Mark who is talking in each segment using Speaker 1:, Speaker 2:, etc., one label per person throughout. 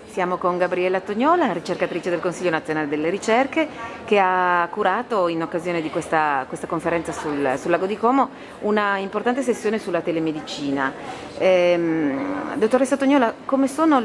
Speaker 1: Siamo con Gabriella Tognola, ricercatrice del Consiglio Nazionale delle Ricerche, che ha curato in occasione di questa conferenza sul Lago di Como una importante sessione sulla telemedicina. Dottoressa Tognola, come sono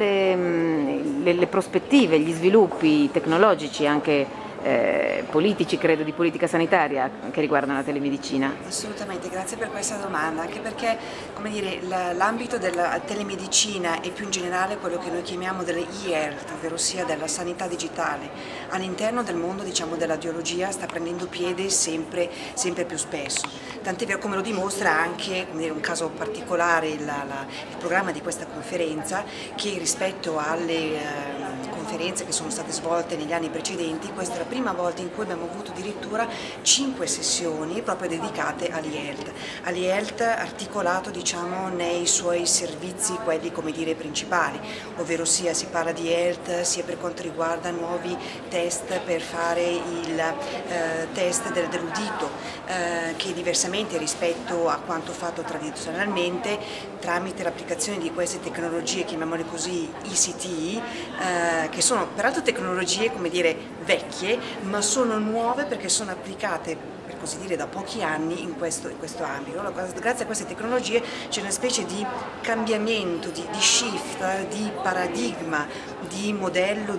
Speaker 1: le prospettive, gli sviluppi tecnologici, anche politici, credo, di politica sanitaria che riguardano la telemedicina?
Speaker 2: Assolutamente, grazie per questa domanda, anche perché, come dire, l'ambito della telemedicina e più in generale quello che noi chiamiamo delle e-health, ovvero sia della sanità digitale, all'interno del mondo, diciamo, della radiologia sta prendendo piede sempre più spesso. Tant'è vero, come lo dimostra anche, come dire, un caso particolare, il programma di questa conferenza, che rispetto alle conferenze che sono state svolte negli anni precedenti, questa è la prima volta in cui abbiamo avuto addirittura 5 sessioni proprio dedicate all'e-health articolato, diciamo, nei suoi servizi, quelli, come dire, principali, ovvero sia si parla di health sia per quanto riguarda nuovi test per fare il test dell'udito, che diversamente rispetto a quanto fatto tradizionalmente, tramite l'applicazione di queste tecnologie, chiamiamole così, ICT, che sono peraltro tecnologie, come dire, vecchie, ma sono nuove perché sono applicate, per così dire, da pochi anni in questo ambito. Allora, grazie a queste tecnologie c'è una specie di cambiamento, di shift, di paradigma, di modello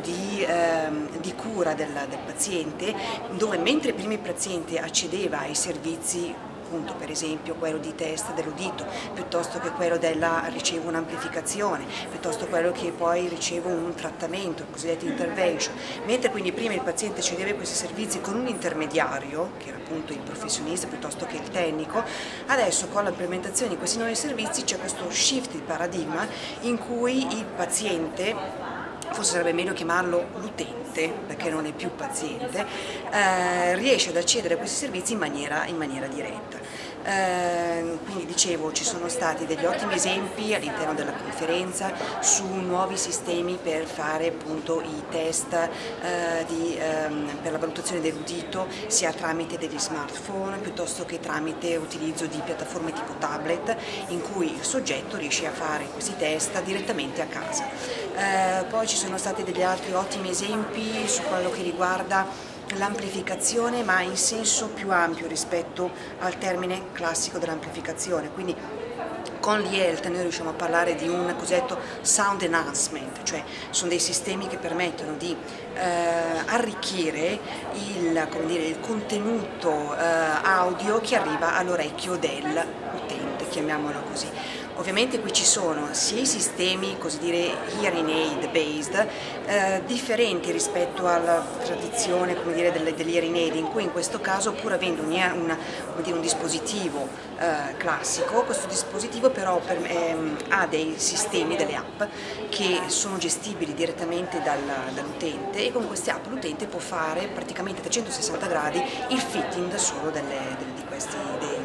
Speaker 2: di cura del paziente, dove mentre prima il paziente accedeva ai servizi, per esempio quello di test dell'udito, piuttosto che quello ricevo un'amplificazione, piuttosto quello che poi ricevo un trattamento, il cosiddetto intervention, mentre quindi prima il paziente accedeva a questi servizi con un intermediario, che era appunto il professionista piuttosto che il tecnico, adesso con l'implementazione di questi nuovi servizi c'è questo shift di paradigma in cui il paziente, forse sarebbe meglio chiamarlo l'utente, perché non è più paziente, riesce ad accedere a questi servizi in maniera diretta. Quindi dicevo, ci sono stati degli ottimi esempi all'interno della conferenza su nuovi sistemi per fare appunto i test per la valutazione dell'udito, sia tramite degli smartphone piuttosto che tramite utilizzo di piattaforme tipo tablet, in cui il soggetto riesce a fare questi test direttamente a casa. Poi ci sono stati degli altri ottimi esempi su quello che riguarda l'amplificazione, ma in senso più ampio rispetto al termine classico dell'amplificazione. Quindi con l'e-health noi riusciamo a parlare di un cosiddetto sound enhancement, cioè sono dei sistemi che permettono di arricchire il contenuto audio che arriva all'orecchio dell'utente, chiamiamolo così. Ovviamente qui ci sono sia i sistemi, così dire, hearing aid based, differenti rispetto alla tradizione, come dire, degli hearing aid, in cui in questo caso, pur avendo un dispositivo classico, questo dispositivo però ha dei sistemi, delle app che sono gestibili direttamente dall'utente, e con queste app l'utente può fare praticamente a 360 gradi il fitting solo di questi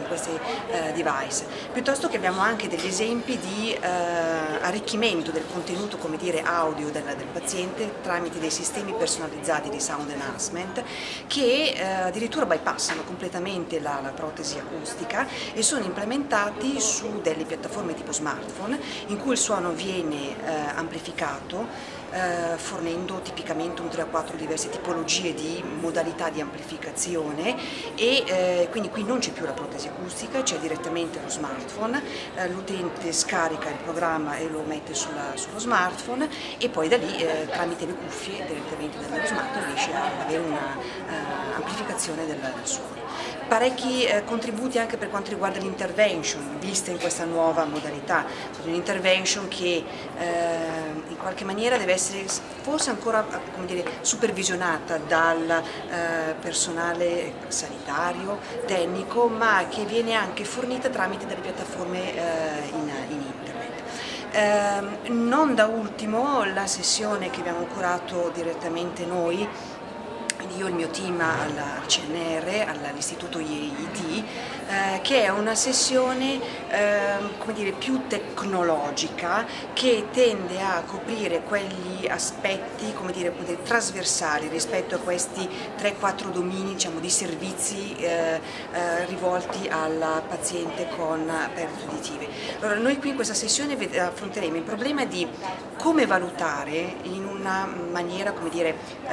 Speaker 2: device, piuttosto che abbiamo anche degli esempi di arricchimento del contenuto, come dire, audio del paziente tramite dei sistemi personalizzati di sound enhancement che addirittura bypassano completamente la protesi acustica e sono implementati su delle piattaforme tipo smartphone, in cui il suono viene amplificato fornendo tipicamente un 3 o 4 diverse tipologie di modalità di amplificazione, e quindi qui non c'è più la protesi acustica, c'è direttamente lo smartphone, l'utente scarica il programma e lo mette sullo smartphone, e poi da lì tramite le cuffie direttamente dallo smartphone riesce ad avere un'amplificazione del suono. Parecchi contributi anche per quanto riguarda l'intervention, vista in questa nuova modalità, un'intervention che in qualche maniera deve essere forse ancora, come dire, supervisionata dal personale sanitario, tecnico, ma che viene anche fornita tramite delle piattaforme in internet. Non da ultimo la sessione che abbiamo curato direttamente noi io e il mio team al CNR, all'Istituto IED, che è una sessione come dire, più tecnologica, che tende a coprire quegli aspetti come dire, trasversali rispetto a questi 3-4 domini, diciamo, di servizi rivolti al paziente con perdite uditive. Allora, noi qui in questa sessione affronteremo il problema di come valutare in una maniera come dire,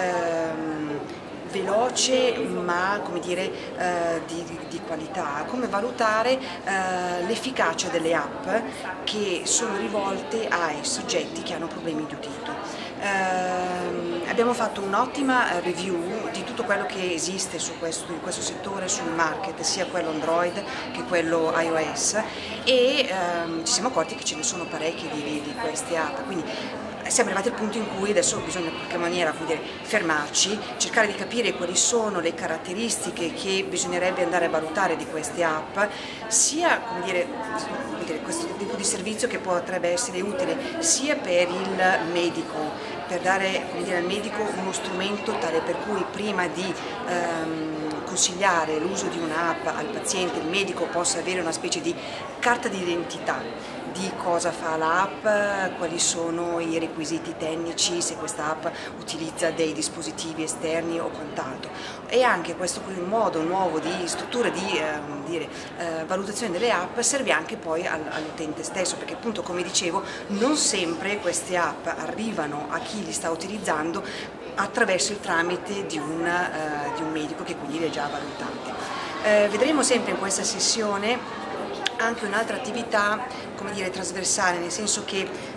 Speaker 2: veloce ma come dire, di qualità, come valutare l'efficacia delle app che sono rivolte ai soggetti che hanno problemi di udito. Abbiamo fatto un'ottima review di tutto quello che esiste in questo settore sul market, sia quello Android che quello iOS, e ci siamo accorti che ce ne sono parecchie di queste app, quindi siamo arrivati al punto in cui adesso bisogna in qualche maniera, come dire, fermarci, cercare di capire quali sono le caratteristiche che bisognerebbe andare a valutare di queste app, sia come dire, questo tipo di servizio che potrebbe essere utile sia per il medico, per dare, come dire, al medico uno strumento tale per cui prima di consigliare l'uso di un'app al paziente, il medico possa avere una specie di carta d'identità di cosa fa l'app, quali sono i requisiti tecnici, se questa app utilizza dei dispositivi esterni o quant'altro. E anche questo modo nuovo di struttura di valutazione delle app serve anche poi all'utente stesso, perché appunto, come dicevo, non sempre queste app arrivano a chi li sta utilizzando attraverso il tramite di un medico che quindi li ha già valutati. Vedremo sempre in questa sessione anche un'altra attività, come dire, trasversale, nel senso che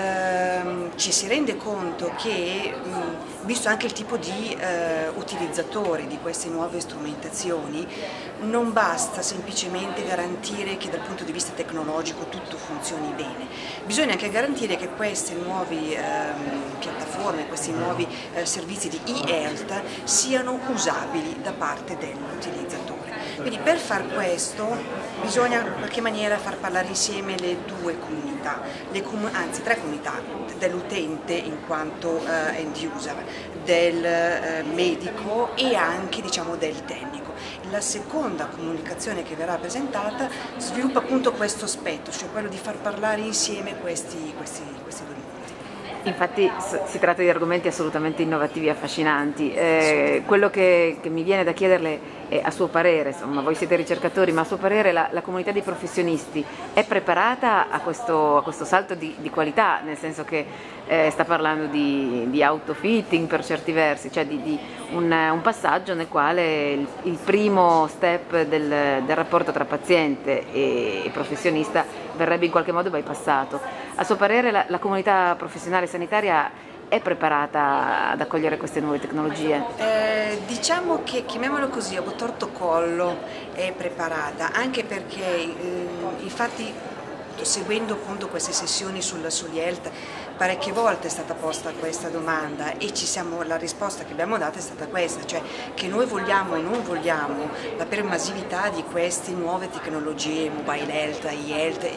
Speaker 2: ci si rende conto che, visto anche il tipo di utilizzatori di queste nuove strumentazioni, non basta semplicemente garantire che dal punto di vista tecnologico tutto funzioni bene, bisogna anche garantire che queste nuove piattaforme, questi nuovi servizi di e-health siano usabili da parte dell'utilizzatore. Quindi per far questo bisogna in qualche maniera far parlare insieme le due comunità, anzi 3 comunità, dell'utente in quanto end user, del medico e anche, diciamo, del tecnico. La seconda comunicazione che verrà presentata sviluppa appunto questo aspetto, cioè quello di far parlare insieme questi due mondi.
Speaker 1: Infatti si tratta di argomenti assolutamente innovativi e affascinanti. Quello che mi viene da chiederle è, a suo parere, insomma, voi siete ricercatori, ma a suo parere la comunità di professionisti è preparata a questo salto di qualità, nel senso che sta parlando di autofitting per certi versi, cioè di un passaggio nel quale il primo step del rapporto tra paziente e professionista verrebbe in qualche modo bypassato. A suo parere la comunità professionale sanitaria è preparata ad accogliere queste nuove tecnologie?
Speaker 2: Diciamo che, chiamiamolo così, a torto collo è preparata, anche perché infatti, seguendo appunto queste sessioni sull'e-health, parecchie volte è stata posta questa domanda e la risposta che abbiamo dato è stata questa, cioè che noi vogliamo o non vogliamo la pervasività di queste nuove tecnologie, mobile health, e-health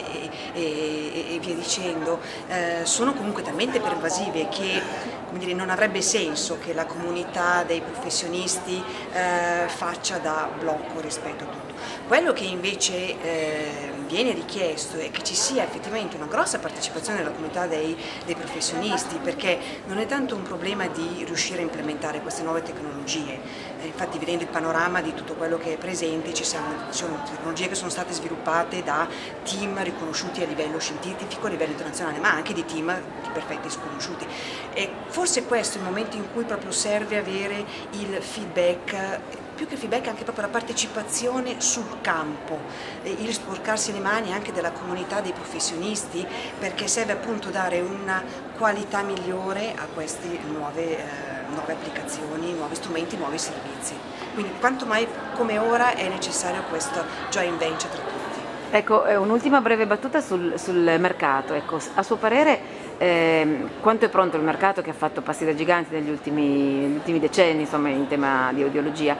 Speaker 2: e via dicendo, sono comunque talmente pervasive che, come dire, non avrebbe senso che la comunità dei professionisti faccia da blocco rispetto a tutto. Quello che invece viene richiesto è che ci sia effettivamente una grossa partecipazione della comunità dei professionisti, perché non è tanto un problema di riuscire a implementare queste nuove tecnologie, infatti vedendo il panorama di tutto quello che è presente ci sono tecnologie che sono state sviluppate da team riconosciuti a livello scientifico, a livello internazionale, ma anche di team di perfetti sconosciuti. E forse questo è il momento in cui proprio serve avere il feedback, più che feedback anche proprio la partecipazione sul campo, il sporcarsi le mani anche della comunità dei professionisti, perché serve appunto dare una qualità migliore a queste nuove applicazioni, nuovi strumenti, nuovi servizi. Quindi quanto mai come ora è necessario questo joint venture tra tutti.
Speaker 1: Ecco, un'ultima breve battuta sul mercato. Ecco, a suo parere quanto è pronto il mercato, che ha fatto passi da gigante negli ultimi decenni, insomma, in tema di audiologia,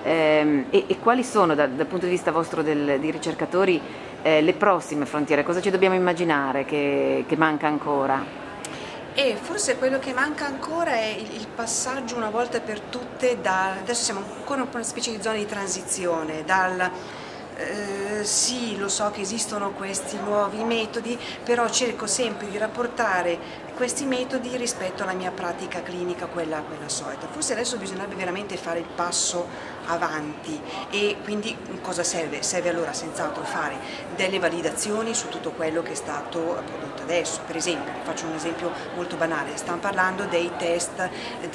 Speaker 1: e quali sono dal punto di vista vostro di ricercatori le prossime frontiere? Cosa ci dobbiamo immaginare che manca ancora?
Speaker 2: E forse quello che manca ancora è il passaggio una volta per tutte adesso siamo ancora in una specie di zona di transizione, sì, lo so che esistono questi nuovi metodi, però cerco sempre di rapportare questi metodi rispetto alla mia pratica clinica, quella solita. Forse adesso bisognerebbe veramente fare il passo avanti e quindi cosa serve? Serve allora senz'altro fare delle validazioni su tutto quello che è stato prodotto adesso. Per esempio, faccio un esempio molto banale, stiamo parlando dei test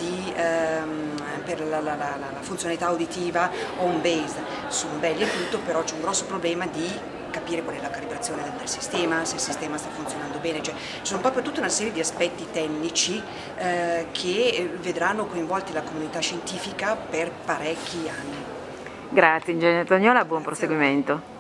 Speaker 2: per la funzionalità uditiva home-based, sono belli e tutto, però c'è un grosso problema di capire qual è la calibrazione del sistema, se il sistema sta funzionando bene, cioè ci sono proprio tutta una serie di aspetti tecnici che vedranno coinvolti la comunità scientifica per parecchi anni.
Speaker 1: Grazie ingegnere Tognola, buon proseguimento.